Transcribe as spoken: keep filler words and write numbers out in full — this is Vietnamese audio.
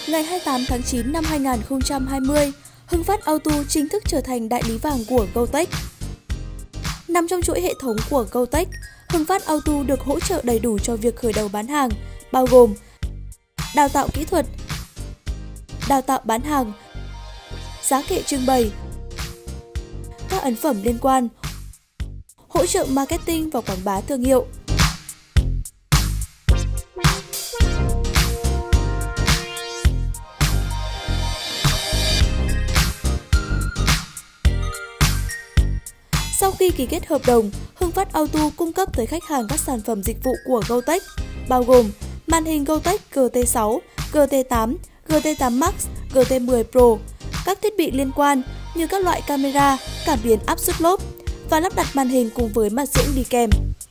Ngày hai mươi tám tháng chín năm hai nghìn không trăm hai mươi, Hưng Phát Auto chính thức trở thành đại lý vàng của Goldtech. Nằm trong chuỗi hệ thống của Goldtech, Hưng Phát Auto được hỗ trợ đầy đủ cho việc khởi đầu bán hàng, bao gồm đào tạo kỹ thuật, đào tạo bán hàng, giá kệ trưng bày, các ấn phẩm liên quan, hỗ trợ marketing và quảng bá thương hiệu. Sau khi ký kết hợp đồng, Hưng Phát Auto cung cấp tới khách hàng các sản phẩm dịch vụ của Goldtech, bao gồm màn hình Goldtech G T sáu, G T tám, G T tám Max, G T mười Pro, các thiết bị liên quan như các loại camera, cảm biến áp suất lốp và lắp đặt màn hình cùng với mặt dưỡng đi kèm.